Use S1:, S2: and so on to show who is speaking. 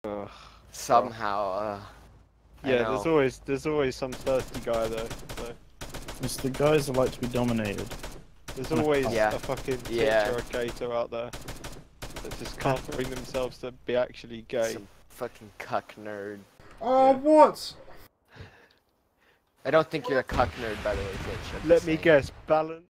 S1: Ugh.
S2: Somehow,
S1: Yeah, there's always some thirsty guy though. So.
S3: It's the guys that like to be dominated.
S1: There's always
S2: Yeah.
S1: a fucking bitch
S2: Yeah.
S1: or a gator out there that just can't bring themselves to be actually gay.
S2: some fucking cuck nerd.
S4: Oh,
S1: Yeah.
S4: what?
S2: I don't think you're a cuck nerd, by the way, Fitch. I'm
S1: Let
S2: just
S1: me
S2: saying.
S1: guess, balance.